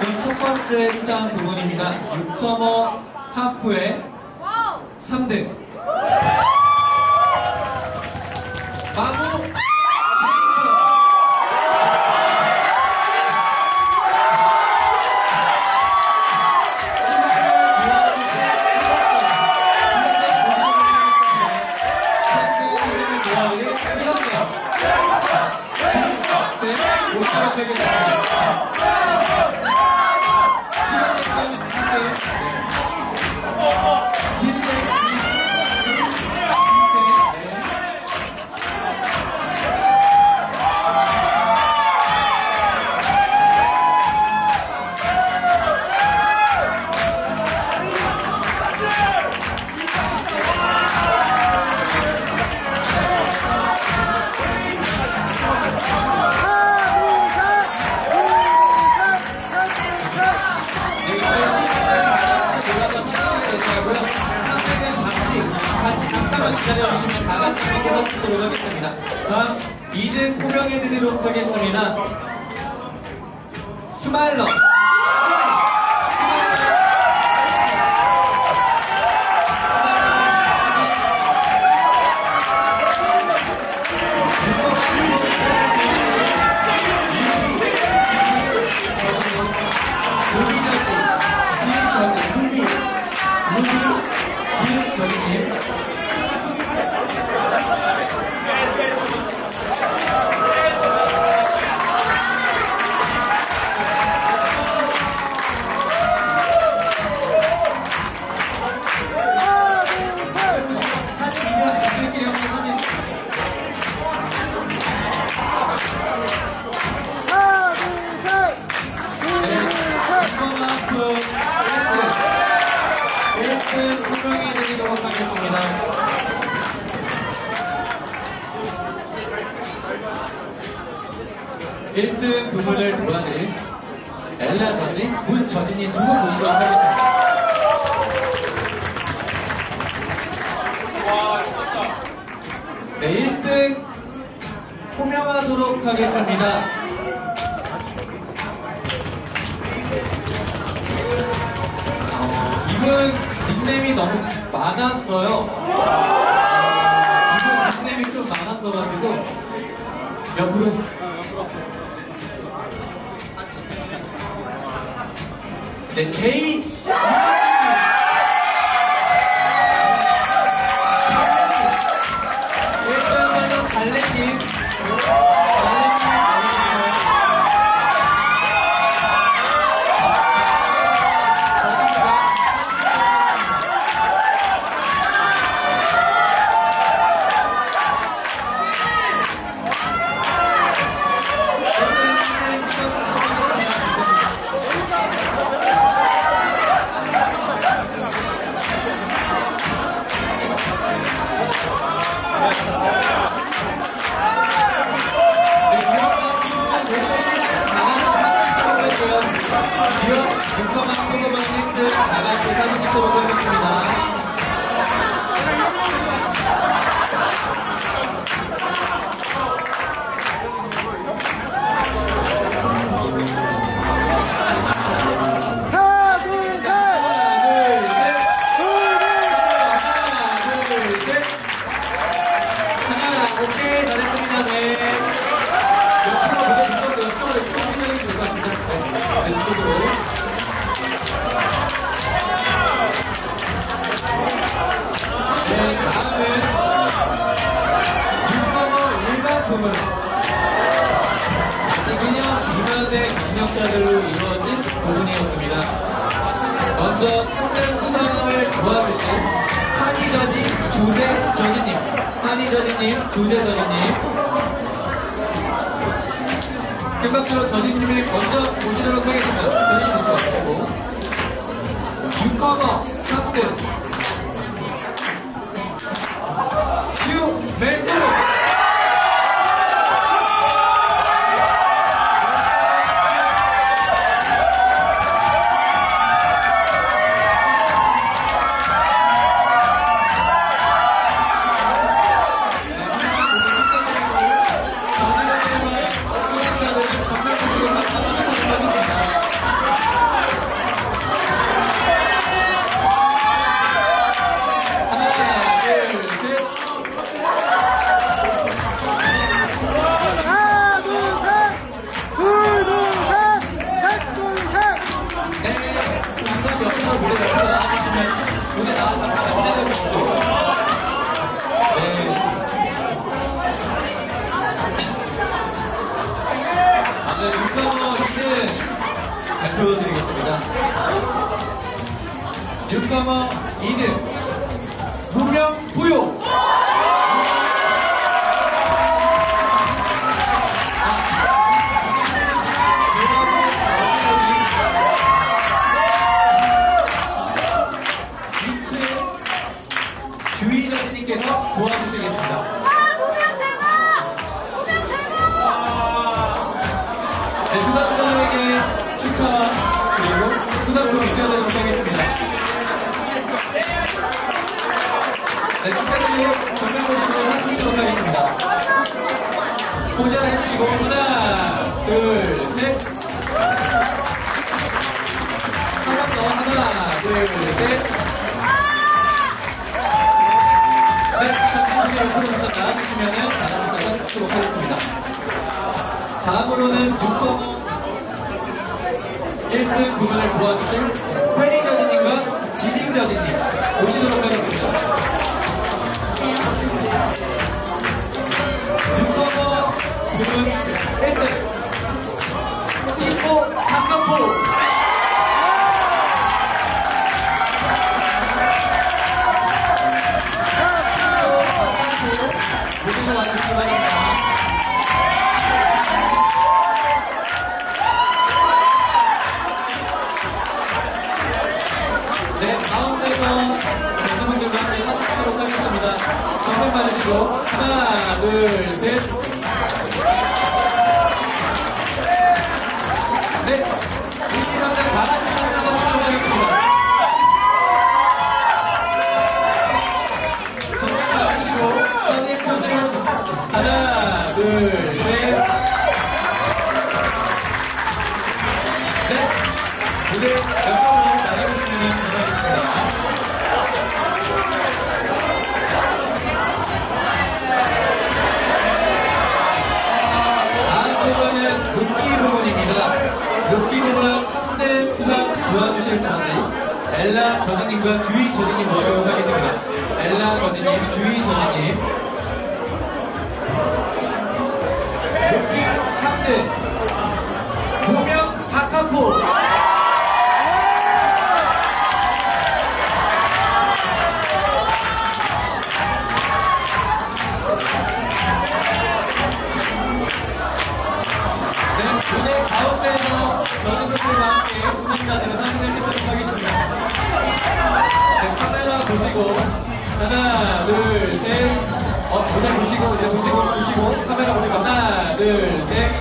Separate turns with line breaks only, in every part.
그럼 첫 번째 시장 두 분입니다. 뉴커머 하프의 3등 마무 기다려주시면 다 같이 함께 해보도록 하겠습니다. 다음 2등 호명해드리도록 하겠습니다. 스마일러 호명해드리도록 하겠습니다. 1등 부문을 도와드릴 엘라 저지, 문저진님 두 분 모시도록 하겠습니다. 네, 1등 호명하도록 하겠습니다. 이분 닉네임이 너무 많았어요. 이분 닉네임이 좀 많았어가지고 옆으로 네, 제이 일단은 달래님 뉴커머님들 다 같이 사진 찍도록 하겠습니다.
하나, 둘, 셋!
하나, 오케이, 잘했습니다. 네. 옆으로 보고 옆으로 해주시면 될 것 같습니다. 네, 이쪽으로. 네, 다음은 뉴커머 일반품은 아직 1년 미만의 경력자들로 이루어진 부분이었습니다. 먼저 선별 수상을 도와주신 한이저지 조재저지님, 한이저지님, 조재저지님, 큰 박수로 저지님을 먼저 모시도록 하겠습니다. 저지님 모시고 뉴커머 3등 멘토 뉴커머 2등 무명부요. 주희전님께서 도와주시겠습니다. 네, 수상자에게 축하 그리고 수상품을 지어드리도록 하겠습니다. 네, 축하드리고 정면 보시고 사진 찍도록 하겠습니다. 포즈 해주시고 하나, 둘, 셋. 하나, 둘, 셋. 네, 잠시 옆으로 잠깐 나와주시면은 나가서 사진 찍도록 하겠습니다. 다음으로는 뉴커머 1등 부분을 도와주실 회리저지님과 지징저지님 오시도록 하겠습니다. 뉴커머 부분 1등 키포 박경포. 모두도 와주시기 바랍니다. 네, 가운데서 멤버분들과 함께 사진 찍도록 하겠습니다. 정면 받으시고 하나, 둘, 셋. 네, 1, 2, 3등 다 같이 사진 한번 찍도록 하겠습니다. 정면 받으시고 사진 펴시고 하나, 둘, 셋. 네, 무대 옆으로 나가주시면 감사하겠습니다. 다음 부분은 룩기 부분입니다. 룩기 부분은 3대 수상 도와주실 저지 엘라 저지님과 듀이 저지님 모시도록 하겠습니다. 엘라 저지님, 듀이 저지님. 룩기 3등 무명 박하포. 무대 가운데에서 저주분들과 함께 우승자들은 사진을 찍도록 하겠습니다. 네, 카메라 보시고 하나, 둘, 셋. 무대 보시고 이제 보시고 카메라 보시고 하나, 둘, 셋.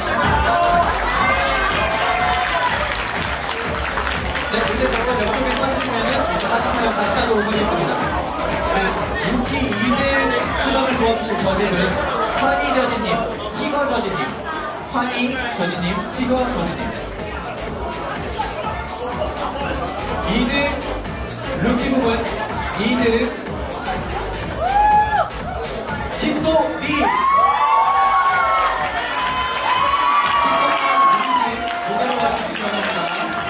네, 무대 잠깐 옆쪽에 서주시면은 사진 촬영 같이 하도록 하겠습니다. 네, 루키 2대 수상을 도와주실 저지는 환희 저지님, 티거 저지님. 환희 저지님, 티거 저지님. 2등 루키 부분 2등 김도리. 김도리 무대로 와주시기 바랍니다.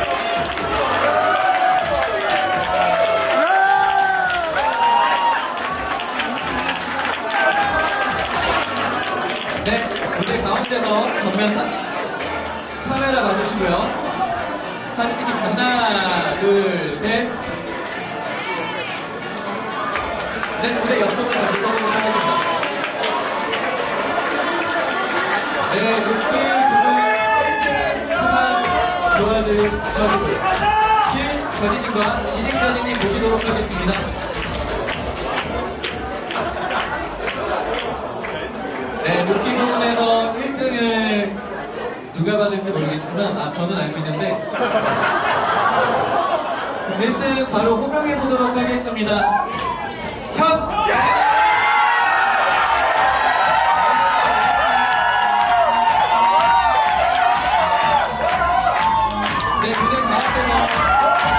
네, 무대 가운데서 정면 사진 카메라 봐주시고요. 사진 찍기 하나, 둘, 셋. 네, 무대 옆쪽으로 가도록 하겠습니다. 네, 루키 부분 1등 수상 도와줄 저지분 킬 저지진과 지진 저지님 모시도록 하겠습니다. 네, 루키 부분에서 1등을 누가 받을지 모르겠지만, 저는 알고 있는데, 1등 바로 호명해보도록 하겠습니다. 현! 네, 무대 가운데서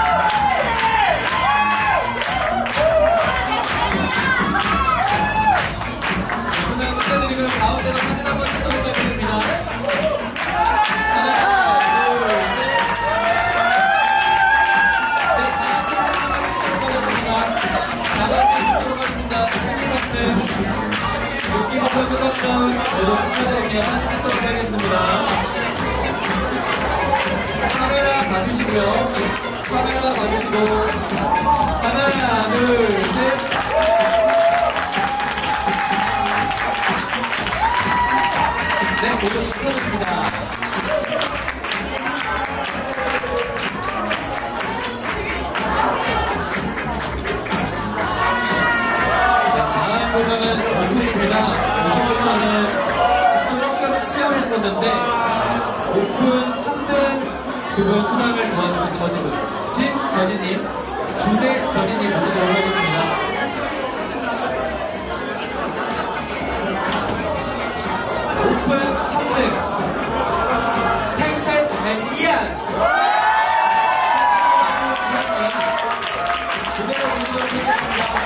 축하드리고요. 가운데로 사진 한번 찍도록 하겠습니다. 하나, 둘, 셋. 네, 다 같이 찍도록 하겠습니다. 루키버터 투석다운 모두 축하드립니다. 사진 찍도록 하겠습니다. 카메라 봐주시고요. 카메라 봐주시고 하나, 둘, 셋. 네, 모두 축하드립니다. 보면은 전문입니다. 오픈부터는 조금 치열했었는데 오픈 3등 그분 수상을 도와주신 진저진님, 조재 저진님 모시도록 하겠습니다. 오픈 3등 탱탱 앤 이안 그대로 모시도록 하겠습니다.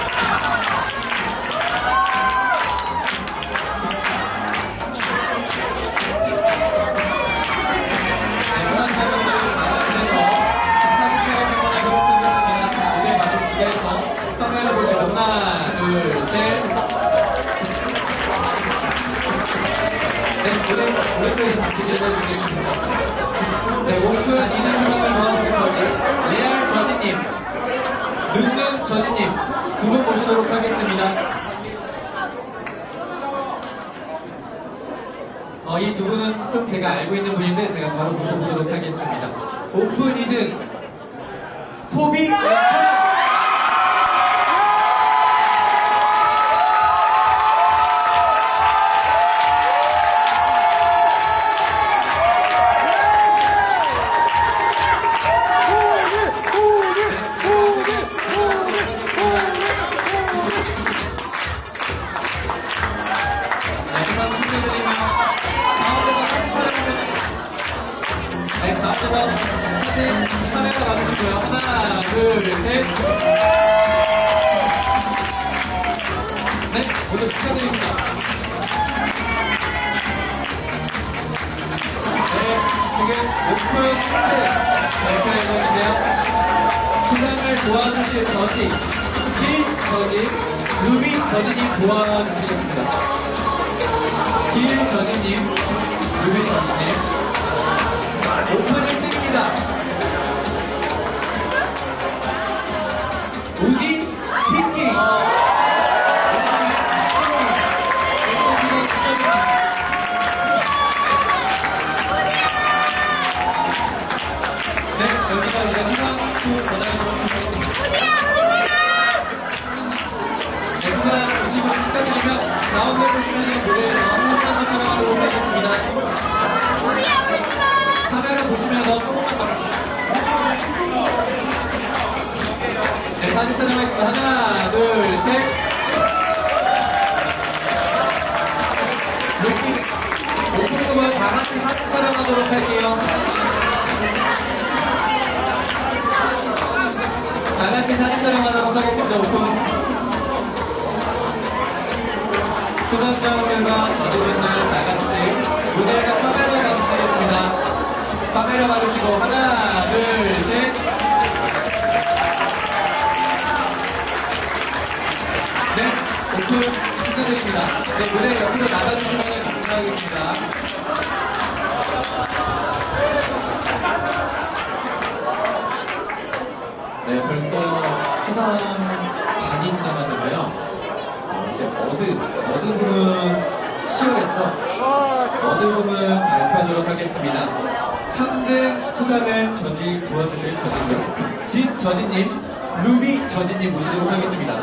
하나, 둘, 셋. 네, 오른쪽에서 같이 들려주시겠습니다. 네, 오픈 2등 수상을 도와주신 저지, 레알 저지님, 눈눈 저지님, 두 분 모시도록 하겠습니다. 이 두 분은 좀 제가 알고 있는 분인데 제가 바로 모셔보도록 하겠습니다. 오픈 2등, 포비 천연. 카메라 봐주시고요. 하나, 둘, 셋. 네, 모두 축하드립니다. 네, 지금 오픈 발표해보는데요. 수상을 도와주실 저지, 길 저지, 루비 저지님 도와주시겠습니다. 길 저지님, 루비 저지님. 오픈 1등입니다. 우디 핑킹. 네, 여기가 이제 희망수 전화해보도록 하겠습니다. 네, 희망 오시고 축하드리며 가운데 보시면 무대에서 한번 촬영하도록 하겠습니다. 카메라 보시면서 조금만 더. 네, 사진 촬영하겠습니다. 하나, 둘, 셋. 오픈부분 다 같이 사진 촬영하도록 할게요. 다 같이 사진 촬영하도록 하겠습니다. 오픈. 수상자분들과 저주분들 다 같이 무대에서 카메라 봐주시겠습니다. 카메라 봐주시고 하나, 둘, 셋. 네, 오픈 축하드립니다. 네, 무대 옆으로 나가주시면 감사하겠습니다. 네, 벌써 수상 반이 지나갔는데요. 이제 어드 부분 치열했죠? 어드 부분 발표하도록 하겠습니다. 3등 수상을 도와주실 저지님, 진 저지님, 루비 저지님 모시도록 하겠습니다.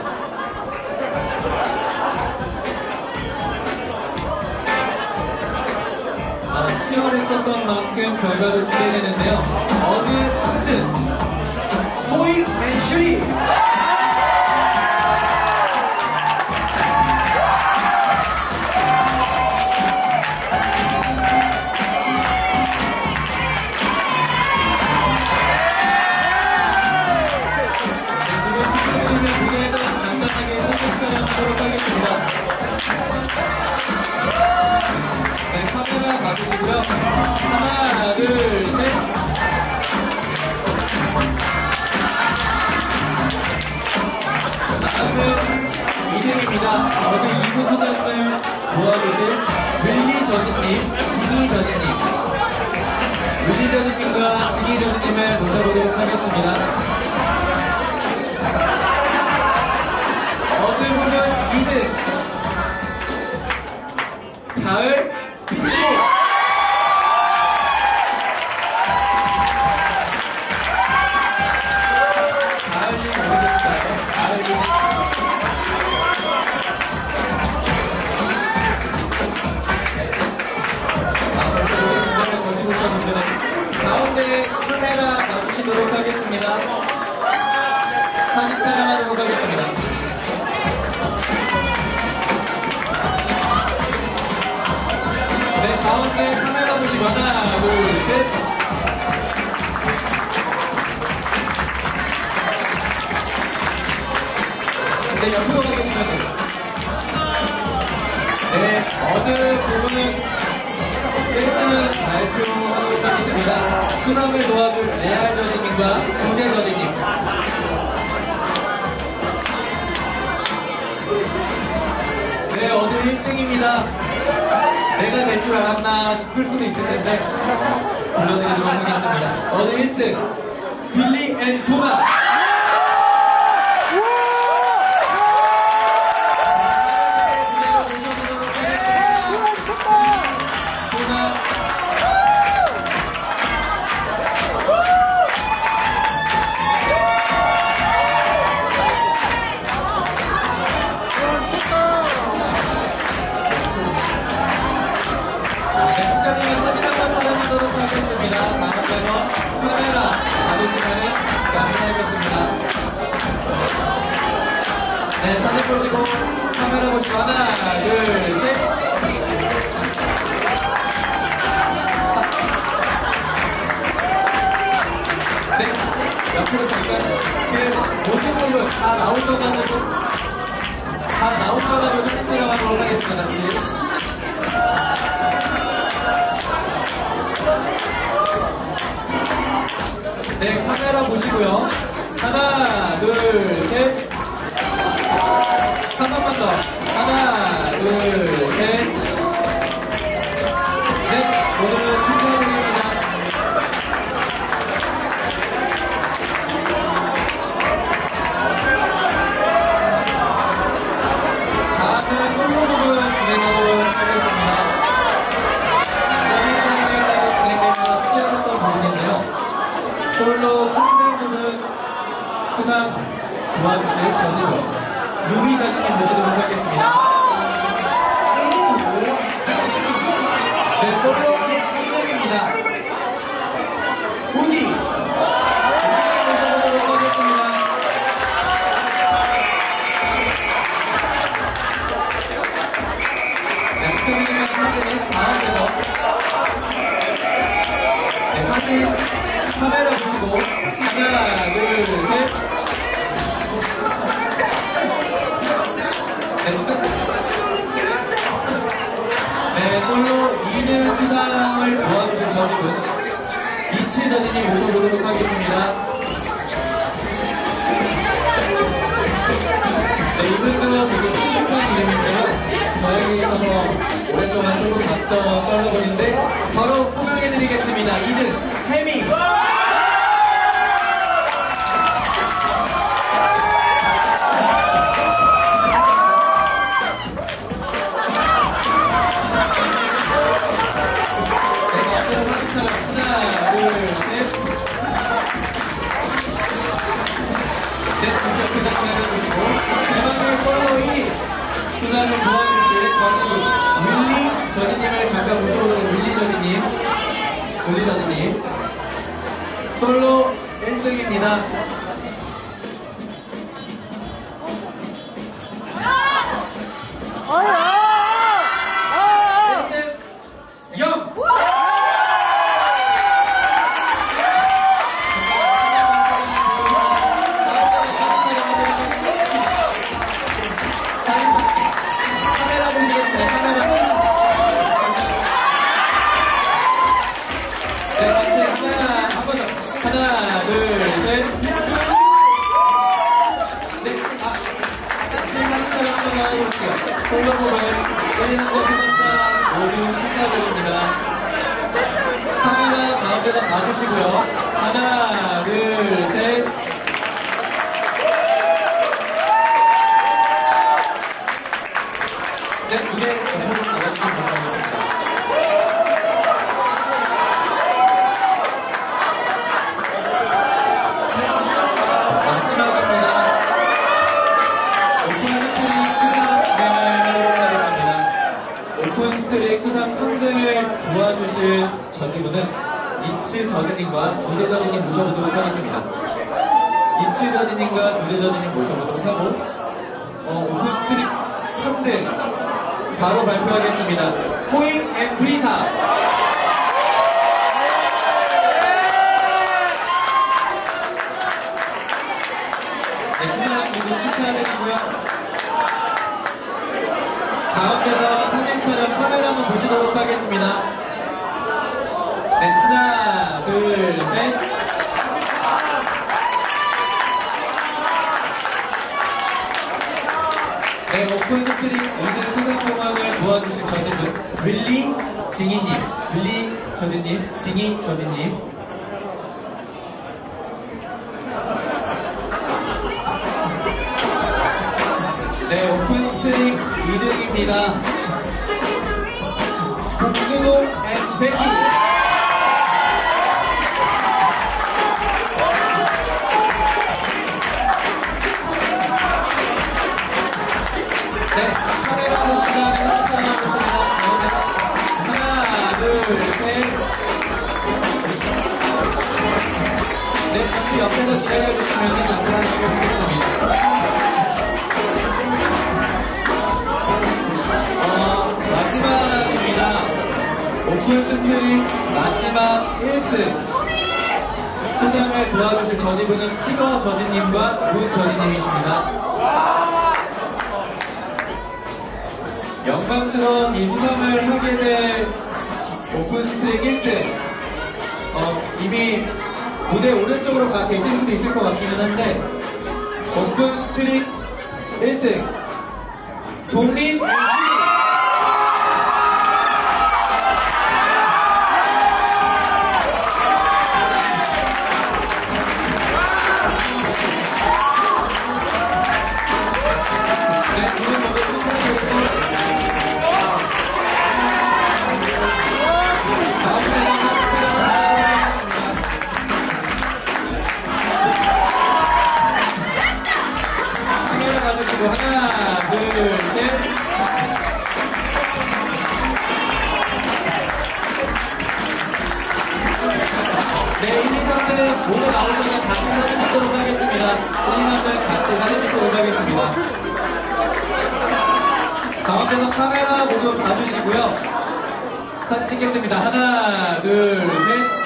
치열했었던 만큼 결과도 기대되는데요. 어느 3등 호이 맨슈리. 하나, 둘, 셋. 다음은 2등입니다. 저도 2부 투자를 도와주실 윌리 저지님, 지니 저지님. 윌리 저지님과 지니 저지님을 모셔보도록 하겠습니다. 레알 저지님과 조재 저지님. 네, 오늘 1등입니다. 내가 될 줄 알았나 싶을 수도 있을 텐데 불러드리도록 하겠습니다. 오늘 1등 빌리 앤 토마. 네, 사진 보시고, 카메라 보시고, 하나, 둘, 셋. 네, 옆으로 잠깐. 모든 부분 다 나오셔가지고, 사진 촬영하도록 하겠습니다, 같이. 네, 카메라 보시고요. 하나, 둘, 셋. 한 번만 더. 하나, 둘, 셋. 네, 모두 축하드립니다. 다음은 솔로 부분 진행하도록 하겠습니다. 진행되면서 시작했던 부분인데요. 솔로 힘든 부분 수상 도와주실 저지분 루비 저지님 모시도록 하겠습니다. 네, 솔로 1등입니다. 우디 모셔보도록 하겠습니다. 네, 축하드리는 사진은 다음에서 네, 사진 카메라 보시고 하나, 둘, 셋. 네, 솔로 2등 수상을 도와주신 저지분 이치 저지님 모셔보도록 하겠습니다. 네, 이분도 되게 친숙한 이름인데요. 저에게서 오랫동안 솔로 봤던 솔로분인데 바로 소개해드리겠습니다. 2등 해미. 수상을 도와주실 저지분 윌리 저지님을 잠깐 모셔보도록 윌리 저지님 솔로 1등입니다. 1등 0! 하나, 둘, 셋. 네, 같이 사진 한번 해볼게요. 솔로보면 때리는 거 생각다 모두 축하드립니다. 카메라 가운데다 봐주시고요. 하나, 둘, 셋. 네, 무대 옆으로 나가주시면 감사하겠습니다. 오픈스트릭 수상 3등을 도와주실 저지분은 이츠 저지님과 조재 저지님 모셔보도록 하겠습니다. 이츠 저지님과 조재 저지님 모셔보도록 하고 오픈스트릭 3등 바로 발표하겠습니다. 호잉 앤 프리타. 네, 수상 모두 축하드리고요. 가운데서 사진 촬영 카메라 한번 보시도록 하겠습니다. 네, 하나, 둘, 셋. 오픈 스트릿 2등 수상 공항을 도와주신 저지분 윌리 징이님, 윌리 저지님, 징이 저지님. 네, 오픈 스트릿 2등입니다. 복수동 앤 베키. 네, 카메라 보시면 나타나겠습니다. 하나, 둘, 셋. 네, 잠시 옆에서 기다려주시면 나타나시겠습니다. 마지막입니다. 오픈 스트릿 마지막 1등. 수상을 도와주실 저지분은 티거 저지님과 문 저지님이십니다. 영광스러운 이 수상을 하게 될 오픈 스트릿 1등. 이미 무대 오른쪽으로 가 계신 분도 있을 것 같기는 한데, 오픈 스트릿 1등. 독립 MC. 하나, 둘, 셋. 네, 1, 2, 3등 모두 나오셔서 같이 사진 찍도록 하겠습니다. 1, 2, 3등 같이 사진 찍도록 하겠습니다. 가운데서 카메라 모두 봐주시고요. 사진 찍겠습니다. 하나, 둘, 셋.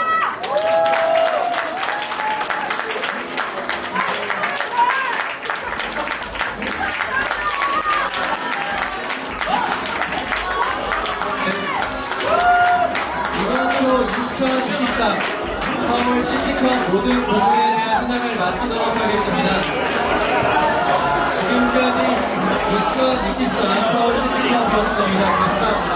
이번으로 2023 서울 시티컵 모든 부분에 대한 수상을 마치도록 하겠습니다. 지금까지 2023 서울 시티컵이었습니다. 감사합니다.